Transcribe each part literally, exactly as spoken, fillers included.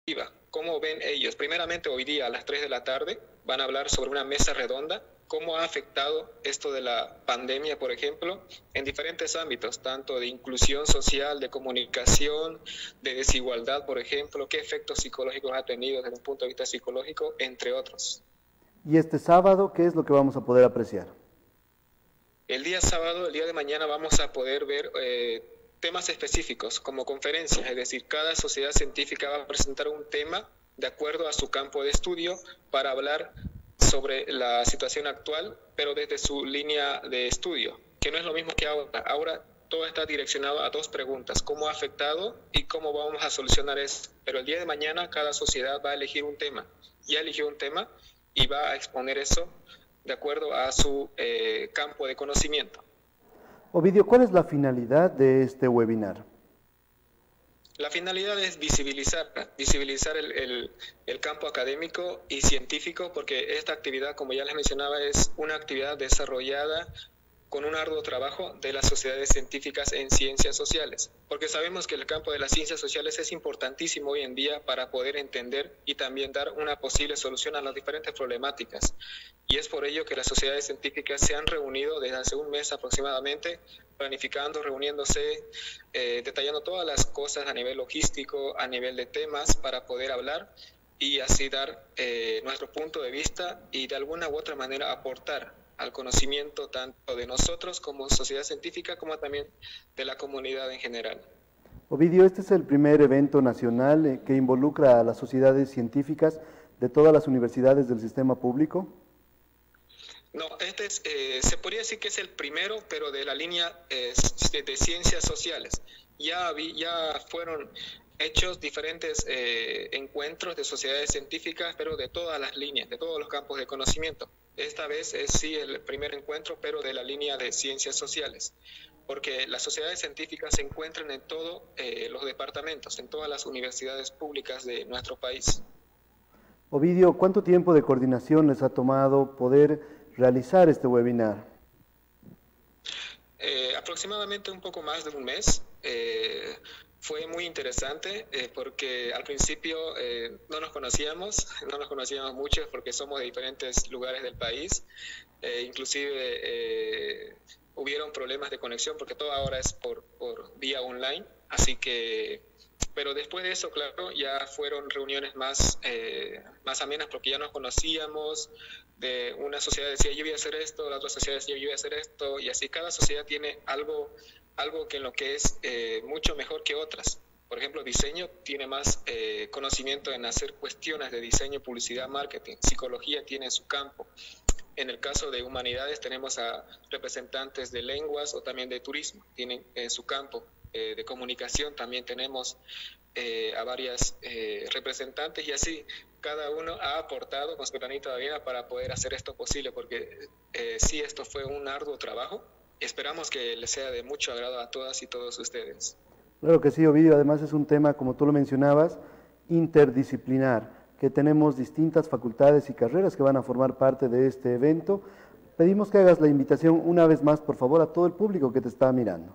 ¿Cómo ven ellos? Primeramente, hoy día a las tres de la tarde van a hablar sobre una mesa redonda, cómo ha afectado esto de la pandemia, por ejemplo, en diferentes ámbitos, tanto de inclusión social, de comunicación, de desigualdad, por ejemplo, qué efectos psicológicos ha tenido desde un punto de vista psicológico, entre otros. Y este sábado, ¿qué es lo que vamos a poder apreciar? El día sábado, el día de mañana, vamos a poder ver eh, temas específicos como conferencias, es decir, cada sociedad científica va a presentar un tema de acuerdo a su campo de estudio para hablar sobre la situación actual, pero desde su línea de estudio, que no es lo mismo que ahora. Ahora todo está direccionado a dos preguntas: ¿cómo ha afectado y cómo vamos a solucionar eso? Pero el día de mañana cada sociedad va a elegir un tema, ya eligió un tema y va a exponer eso de acuerdo a su eh, campo de conocimiento. Ovidio, ¿cuál es la finalidad de este webinar? La finalidad es visibilizar, visibilizar el, el, el campo académico y científico, porque esta actividad, como ya les mencionaba, es una actividad desarrollada con un arduo trabajo de las sociedades científicas en ciencias sociales, porque sabemos que el campo de las ciencias sociales es importantísimo hoy en día para poder entender y también dar una posible solución a las diferentes problemáticas. Y es por ello que las sociedades científicas se han reunido desde hace un mes aproximadamente, planificando, reuniéndose, eh, detallando todas las cosas a nivel logístico, a nivel de temas, para poder hablar y así dar eh, nuestro punto de vista y de alguna u otra manera aportar al conocimiento tanto de nosotros como sociedad científica, como también de la comunidad en general. Ovidio, este es el primer evento nacional que involucra a las sociedades científicas de todas las universidades del sistema público. No, este es, eh, se podría decir que es el primero, pero de la línea eh, de, de ciencias sociales. Ya, vi, ya fueron hechos diferentes eh, encuentros de sociedades científicas, pero de todas las líneas, de todos los campos de conocimiento. Esta vez es sí el primer encuentro, pero de la línea de ciencias sociales, porque las sociedades científicas se encuentran en todos eh, los departamentos, en todas las universidades públicas de nuestro país. Ovidio, ¿cuánto tiempo de coordinación les ha tomado poder realizar este webinar? Eh, aproximadamente un poco más de un mes. Eh, fue muy interesante eh, porque al principio eh, no nos conocíamos, no nos conocíamos mucho porque somos de diferentes lugares del país. Eh, inclusive eh, hubieron problemas de conexión porque todo ahora es por, por vía online, así que... Pero después de eso, claro, ya fueron reuniones más, eh, más amenas porque ya nos conocíamos. De una sociedad decía yo voy a hacer esto, la otra sociedad decía yo voy a hacer esto, y así cada sociedad tiene algo, algo que en lo que es eh, mucho mejor que otras. Por ejemplo, diseño tiene más eh, conocimiento en hacer cuestiones de diseño, publicidad, marketing. Psicología tiene su campo. En el caso de humanidades tenemos a representantes de lenguas o también de turismo, tienen eh, su campo. Eh, de comunicación también tenemos eh, a varias eh, representantes, y así cada uno ha aportado con su granito de arena para poder hacer esto posible, porque eh, sí, esto fue un arduo trabajo. Esperamos que les sea de mucho agrado a todas y todos ustedes. Claro que sí, Ovidio, además es un tema, como tú lo mencionabas, interdisciplinar, que tenemos distintas facultades y carreras que van a formar parte de este evento. Pedimos que hagas la invitación una vez más, por favor, a todo el público que te está mirando.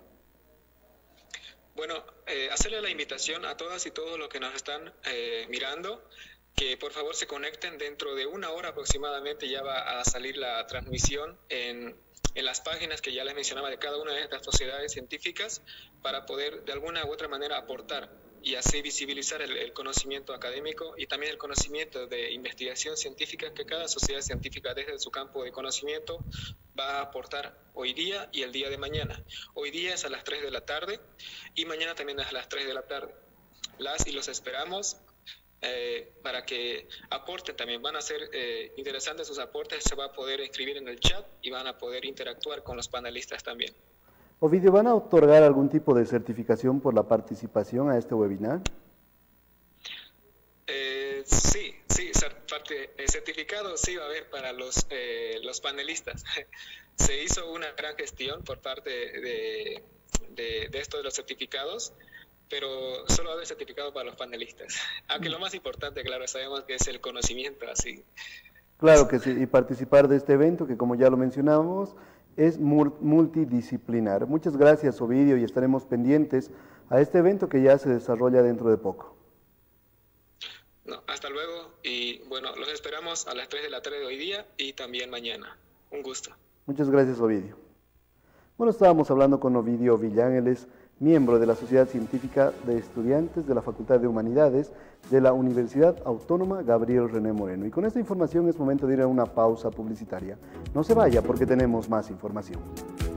Bueno, eh, hacerle la invitación a todas y todos los que nos están eh, mirando, que por favor se conecten. Dentro de una hora aproximadamente ya va a salir la transmisión en, en las páginas que ya les mencionaba de cada una de estas sociedades científicas, para poder de alguna u otra manera aportar y así visibilizar el, el conocimiento académico y también el conocimiento de investigación científica que cada sociedad científica desde su campo de conocimiento va a aportar hoy día y el día de mañana. Hoy día es a las tres de la tarde y mañana también es a las tres de la tarde. Las y los esperamos eh, para que aporten también. Van a ser eh, interesantes sus aportes, se va a poder escribir en el chat y van a poder interactuar con los panelistas también. Ovidio, ¿van a otorgar algún tipo de certificación por la participación a este webinar? Eh, sí, sí, certificado sí va a haber para los, eh, los panelistas. Se hizo una gran gestión por parte de, de, de esto de los certificados, pero solo va a haber certificado para los panelistas. Aunque lo más importante, claro, sabemos que es el conocimiento, así. Claro que sí, y participar de este evento que, como ya lo mencionábamos, es multidisciplinar. Muchas gracias, Ovidio, y estaremos pendientes a este evento que ya se desarrolla dentro de poco. hasta luego y bueno, los esperamos a las tres de la tarde de hoy día y también mañana. Un gusto. Muchas gracias, Ovidio. Bueno, estábamos hablando con Ovidio Villán, él es miembro de la Sociedad Científica de Estudiantes de la Facultad de Humanidades de la Universidad Autónoma Gabriel René Moreno. Y con esta información es momento de ir a una pausa publicitaria. No se vaya porque tenemos más información.